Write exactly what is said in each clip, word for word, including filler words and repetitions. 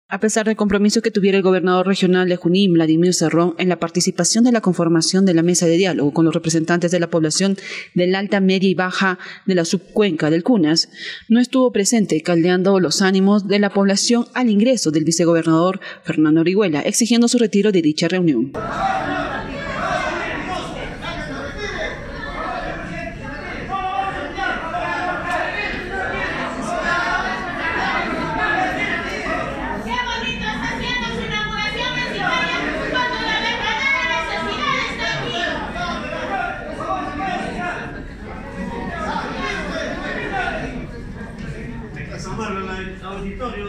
A pesar del compromiso que tuviera el gobernador regional de Junín, Vladimir Cerrón, en la participación de la conformación de la mesa de diálogo con los representantes de la población del Alta, Media y Baja de la subcuenca del Cunas, no estuvo presente, caldeando los ánimos de la población al ingreso del vicegobernador Fernando Orihuela, exigiendo su retiro de dicha reunión. Auditorio.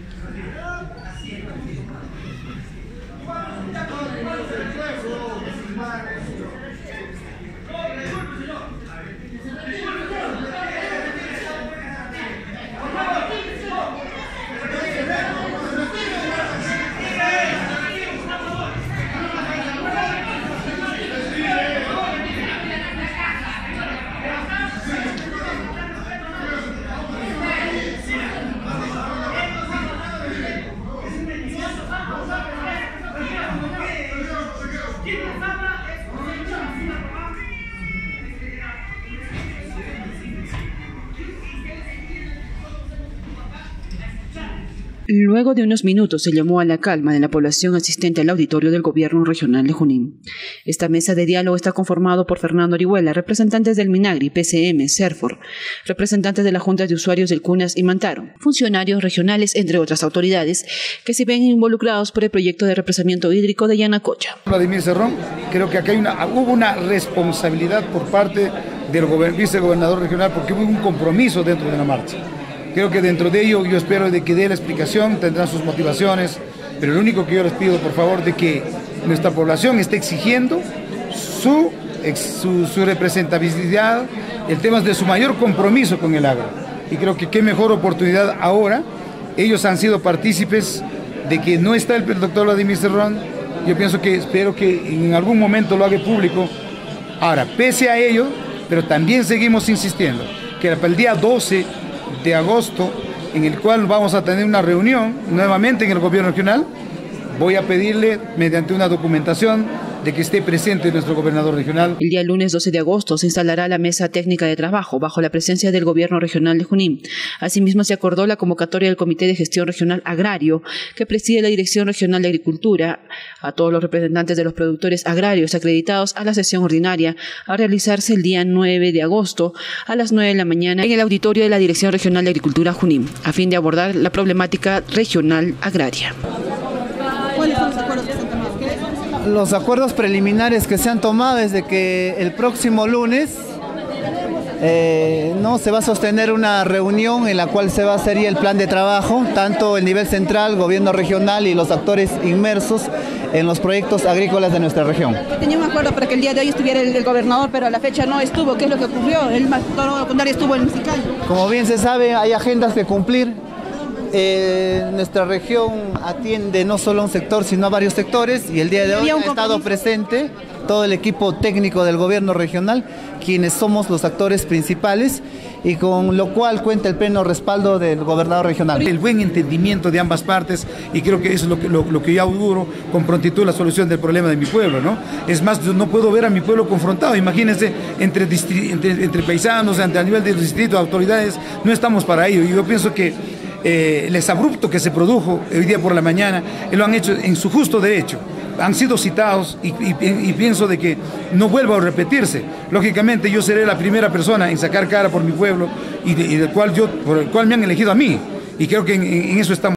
Luego de unos minutos se llamó a la calma de la población asistente al auditorio del Gobierno Regional de Junín. Esta mesa de diálogo está conformado por Fernando Orihuela, representantes del Minagri, P C M, Serfor, representantes de la Junta de Usuarios del Cunas y Mantaro, funcionarios regionales, entre otras autoridades, que se ven involucrados por el proyecto de represamiento hídrico de Yanacocha. Vladimir Cerrón, creo que acá hay una, hubo una responsabilidad por parte del vicegobernador regional porque hubo un compromiso dentro de la marcha. Creo que dentro de ello yo espero de que dé la explicación, tendrán sus motivaciones, pero lo único que yo les pido, por favor, de que nuestra población esté exigiendo su, su, su representatividad, el tema de su mayor compromiso con el agro. Y creo que qué mejor oportunidad ahora. Ellos han sido partícipes de que no está el doctor Vladimir Cerrón. Yo pienso que espero que en algún momento lo haga público. Ahora, pese a ello, pero también seguimos insistiendo que para el día doce de agosto, en el cual vamos a tener una reunión nuevamente en el gobierno regional, voy a pedirle mediante una documentación de que esté presente nuestro gobernador regional. El día lunes doce de agosto se instalará la mesa técnica de trabajo bajo la presencia del gobierno regional de Junín. Asimismo se acordó la convocatoria del Comité de Gestión Regional Agrario que preside la Dirección Regional de Agricultura a todos los representantes de los productores agrarios acreditados a la sesión ordinaria a realizarse el día nueve de agosto a las nueve de la mañana en el auditorio de la Dirección Regional de Agricultura Junín, a fin de abordar la problemática regional agraria. ¿Cuáles son los acuerdos que se han tomado? Los acuerdos preliminares que se han tomado es de que el próximo lunes eh, no se va a sostener una reunión en la cual se va a hacer el plan de trabajo, tanto el nivel central, gobierno regional y los actores inmersos en los proyectos agrícolas de nuestra región. Tenía un acuerdo para que el día de hoy estuviera el, el gobernador, pero a la fecha no estuvo. ¿Qué es lo que ocurrió? El todo lo contrario estuvo en el musical. Como bien se sabe, hay agendas que cumplir. Eh, nuestra región atiende no solo a un sector, sino a varios sectores, y el día de hoy ha estado presente todo el equipo técnico del gobierno regional, quienes somos los actores principales, y con lo cual cuenta el pleno respaldo del gobernador regional. El buen entendimiento de ambas partes, y creo que eso es lo que, lo, lo que yo auguro con prontitud la solución del problema de mi pueblo, ¿no? Es más, yo no puedo ver a mi pueblo confrontado. Imagínense, entre, entre, entre paisanos, entre, a nivel de distrito, autoridades, no estamos para ello. Y yo pienso que Eh, el exabrupto que se produjo hoy día por la mañana, eh, lo han hecho en su justo derecho. Han sido citados y, y, y pienso de que no vuelva a repetirse. Lógicamente yo seré la primera persona en sacar cara por mi pueblo y, de, y del cual yo, por el cual me han elegido a mí. Y creo que en, en eso estamos.